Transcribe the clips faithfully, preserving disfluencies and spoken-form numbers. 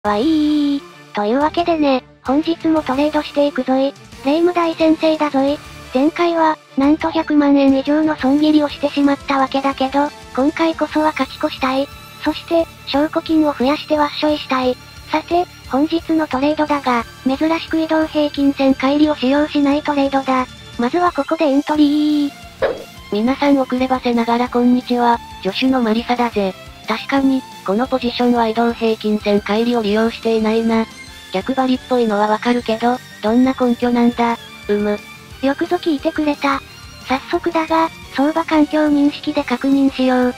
わいい。というわけでね、本日もトレードしていくぞい。霊夢大先生だぞい。前回は、なんとひゃくまんえん以上の損切りをしてしまったわけだけど、今回こそは勝ち越したい。そして、証拠金を増やしてワッショイしたい。さて、本日のトレードだが、珍しく移動平均線乖離を使用しないトレードだ。まずはここでエントリー。皆さん遅ればせながらこんにちは、助手のマリサだぜ。確かに、このポジションは移動平均線乖離を利用していないな。逆張りっぽいのはわかるけど、どんな根拠なんだ、うむ。よくぞ聞いてくれた。早速だが、相場環境認識で確認しよう。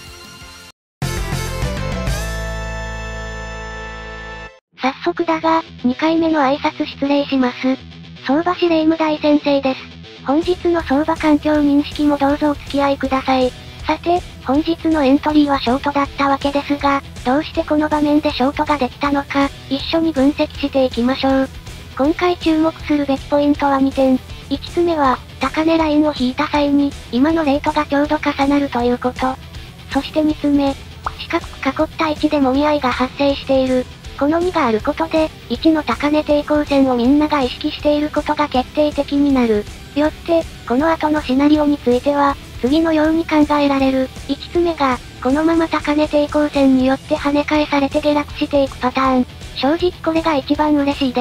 早速だが、にかいめの挨拶失礼します。相場師霊夢大先生です。本日の相場環境認識もどうぞお付き合いください。さて、本日のエントリーはショートだったわけですが、どうしてこの場面でショートができたのか、一緒に分析していきましょう。今回注目するべきポイントはにてん。いつつめは、高値ラインを引いた際に、今のレートがちょうど重なるということ。そしてみっつめ、四角く囲った位置で揉み合いが発生している。このにがあることで、いちの高値抵抗線をみんなが意識していることが決定的になる。よって、この後のシナリオについては、次のように考えられる。いつつめが、このまま高値抵抗線によって跳ね返されて下落していくパターン。正直これが一番嬉しいです。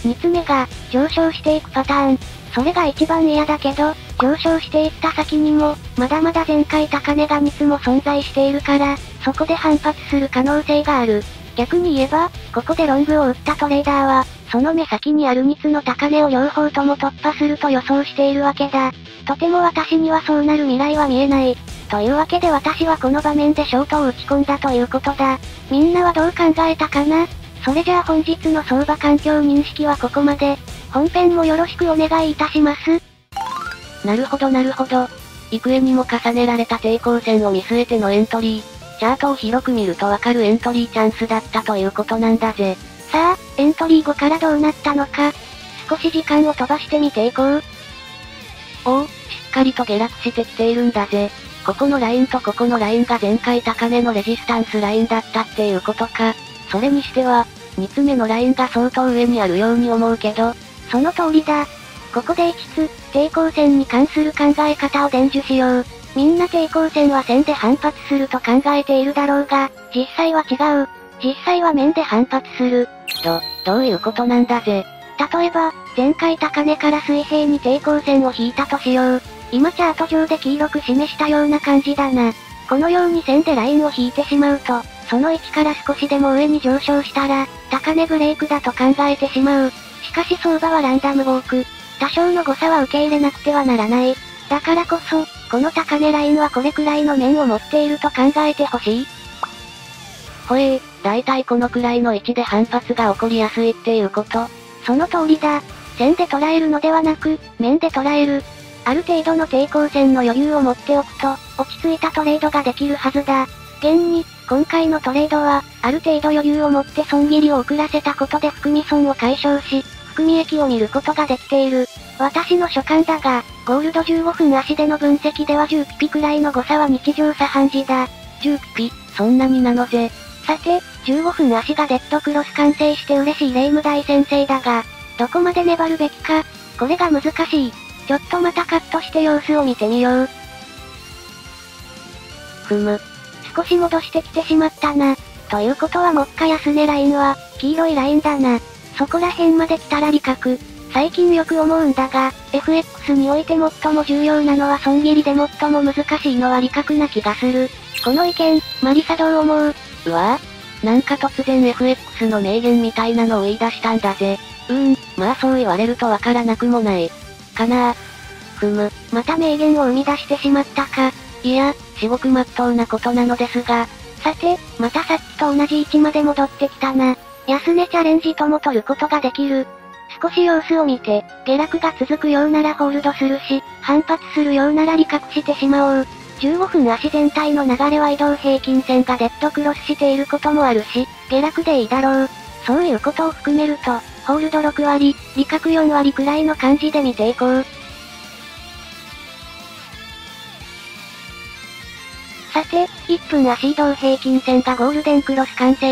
につめが、上昇していくパターン。それが一番嫌だけど、上昇していった先にも、まだまだ前回高値がみっつも存在しているから、そこで反発する可能性がある。逆に言えば、ここでロングを打ったトレーダーは、その目先にあるにつの高値を両方とも突破すると予想しているわけだ。とても私にはそうなる未来は見えない。というわけで私はこの場面でショートを打ち込んだということだ。みんなはどう考えたかな？それじゃあ本日の相場環境認識はここまで。本編もよろしくお願いいたします。 なるほどなるほど。幾重にも重ねられた抵抗線を見据えてのエントリー。チャートを広く見るとわかるエントリーチャンスだったということなんだぜ。 さあ、エントリーごからどうなったのか。少し時間を飛ばしてみていこう。 おお、しっかりと下落してきているんだぜ。ここのラインとここのラインが前回高値のレジスタンスラインだったっていうことか。それにしては、につめのラインが相当上にあるように思うけど、 その通りだ。ここでいつつ、抵抗線に関する考え方を伝授しよう。みんな抵抗線は線で反発すると考えているだろうが、実際は違う。実際は面で反発する。 ど、どういうことなんだぜ。 例えば、前回高値から水平に抵抗線を引いたとしよう。今チャート上で黄色く示したような感じだな。このように線でラインを引いてしまうと、その位置から少しでも上に上昇したら、高値ブレイクだと考えてしまう。しかし相場はランダムウォーク。多少の誤差は受け入れなくてはならない。だからこそ、この高値ラインはこれくらいの面を持っていると考えてほしい。 ほえー、だいたいこのくらいの位置で反発が起こりやすいっていうこと？ その通りだ。線で捉えるのではなく、面で捉える。ある程度の抵抗線の余裕を持っておくと、落ち着いたトレードができるはずだ。現に、今回のトレードは、ある程度余裕を持って損切りを遅らせたことで含み損を解消し、含み益を見ることができている。私の所感だが、ゴールドじゅうごふん足での分析ではじゅうピピくらいの誤差は日常茶飯事だ。 じゅうピピ、そんなになのぜ。 さて、じゅうごふん足がデッドクロス完成して嬉しい霊夢大先生だが、どこまで粘るべきか、これが難しい。ちょっとまたカットして様子を見てみよう。 ふむ。 少し戻してきてしまったな。ということはもっか安値ラインは、黄色いラインだな。そこら辺まで来たら利確。最近よく思うんだが、エフエックス において最も重要なのは損切りで最も難しいのは利確な気がする。この意見、マリサどう思う？ うわぁ、なんか突然 エフエックス の名言みたいなのを言い出したんだぜ。うーん、まあそう言われるとわからなくもない。かなぁ。ふむ、 また名言を生み出してしまったか。 いや、至極真っ当なことなのですが。 さて、またさっきと同じ位置まで戻ってきたな。安値チャレンジとも取ることができる。少し様子を見て、下落が続くようならホールドするし、反発するようなら利確してしまおう。じゅうごふん足全体の流れは移動平均線がデッドクロスしていることもあるし、下落でいいだろう。そういうことを含めると、ホールドろくわり、利確よんわりくらいの感じで見ていこう。さて、いっぷん足移動平均線がゴールデンクロス完成。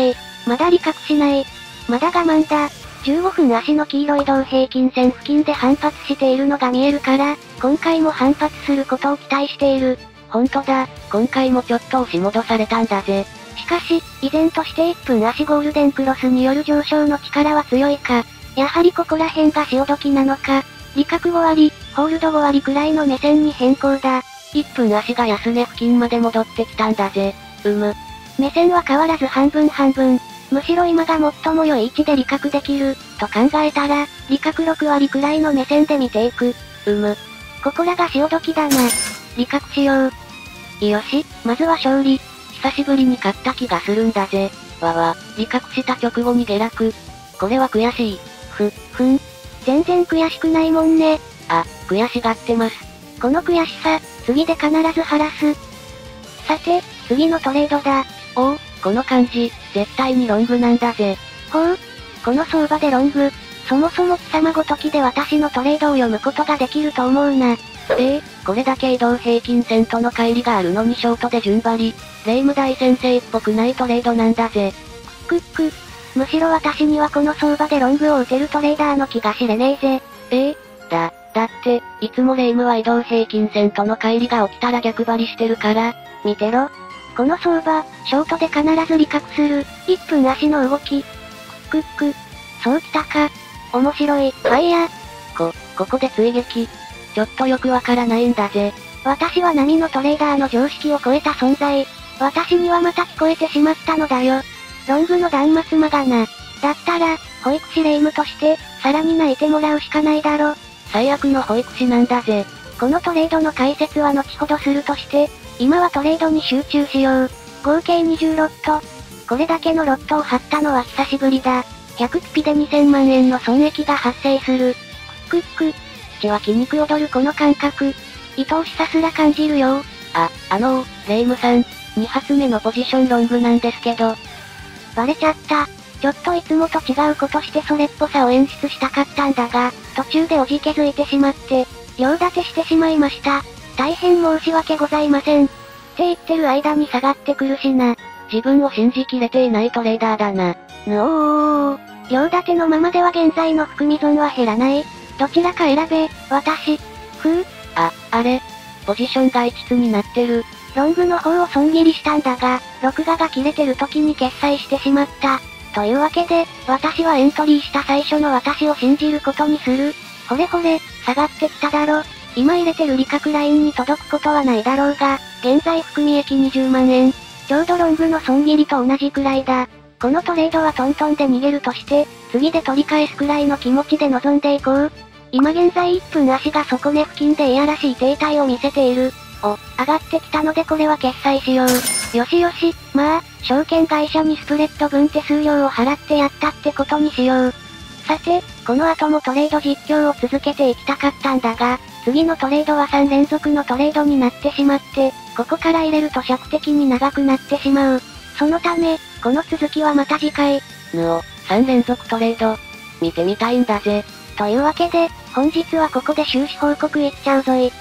まだ利確しない。まだ我慢だ。じゅうごふん足の黄色い同平均線付近で反発しているのが見えるから、今回も反発することを期待している。 ほんとだ、今回もちょっと押し戻されたんだぜ。 しかし、依然としていっぷん足ゴールデンクロスによる上昇の力は強いか。やはりここら辺が潮時なのか。利確ご割、ホールドご割くらいの目線に変更だ。 いっぷん足が安値付近まで戻ってきたんだぜ。うむ。 目線は変わらず半分半分。むしろ今が最も良い位置で利確できる、と考えたら、利確ろく割くらいの目線で見ていく。 うむ。 ここらが潮時だな。利確しよう。よし、まずは勝利。 久しぶりに勝った気がするんだぜ。わわ、利確した直後に下落。これは悔しい。 ふ、ふん。全然悔しくないもんね。 あ、悔しがってます。 この悔しさ、次で必ず晴らす。さて、次のトレードだ。 おお、この感じ、絶対にロングなんだぜ。 ほう。この相場でロング。そもそも貴様ごときで私のトレードを読むことができると思うな。 ええ、これだけ移動平均線との乖離があるのにショートで順張り。レイム大先生っぽくないトレードなんだぜ。 くっく。むしろ私にはこの相場でロングを打てるトレーダーの気が知れねえぜ。 ええ、だ、だって、いつもレイムは移動平均線との乖離が起きたら逆張りしてるから、 見てろ。この相場、ショートで必ず利確する、いっぷん足の動き。くっく。そうきたか。面白い、ファイヤー。 こ、ここで追撃。ちょっとよくわからないんだぜ。 私は波のトレーダーの常識を超えた存在。私にはまた聞こえてしまったのだよ。ロングの断末魔がな。だったら、保育士レイムとして、さらに泣いてもらうしかないだろ。 最悪の保育士なんだぜ。 このトレードの解説は後ほどするとして、今はトレードに集中しよう。合計にじゅうロット。これだけのロットを張ったのは久しぶりだ。ひゃくピピでにせんまんえんの損益が発生する。くっくっく。血は筋肉踊るこの感覚。愛おしさすら感じるよ。 あ、あのー、レイムさん。に発目のポジションロングなんですけど。 バレちゃった。ちょっといつもと違うことしてそれっぽさを演出したかったんだが、途中でおじけづいてしまって、両立てしてしまいました。大変申し訳ございません。って言ってる間に下がってくるしな。 自分を信じきれていないトレーダーだな。 ぬおー。両立てのままでは現在の含み損は減らない。どちらか選べ、私。ふう。 あ、あれ。ポジションが一致になってる。 ロングの方を損切りしたんだが、録画が切れてる時に決済してしまった。というわけで、私はエントリーした最初の私を信じることにする。ほれほれ、下がってきただろ。今入れてる利確ラインに届くことはないだろうが、現在含み益にじゅうまんえん。ちょうどロングの損切りと同じくらいだ。このトレードはトントンで逃げるとして、次で取り返すくらいの気持ちで臨んでいこう。今現在いっぷん足が底根付近でいやらしい停滞を見せている。お、上がってきたのでこれは決済しよう。よしよし、まあ、証券会社にスプレッド分手数料を払ってやったってことにしよう。さて、この後もトレード実況を続けていきたかったんだが、次のトレードはさん連続のトレードになってしまって、ここから入れると尺的に長くなってしまう。そのため、この続きはまた次回。 ぬお、さん連続トレード。見てみたいんだぜ。 というわけで、本日はここで収支報告いっちゃうぞい。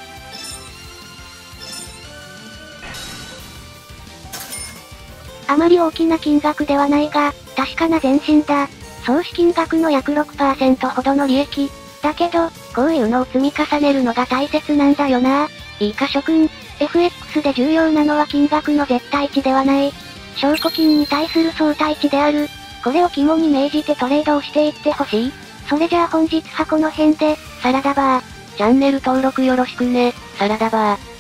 あまり大きな金額ではないが、確かな前進だ。総資金額の約 ろくパーセント ほどの利益。だけど、こういうのを積み重ねるのが大切なんだよな。いいか諸君、エフエックス で重要なのは金額の絶対値ではない。証拠金に対する相対値である。これを肝に銘じてトレードをしていってほしい。それじゃあ本日はこの辺で、サラダバー。 チャンネル登録よろしくね、サラダバー。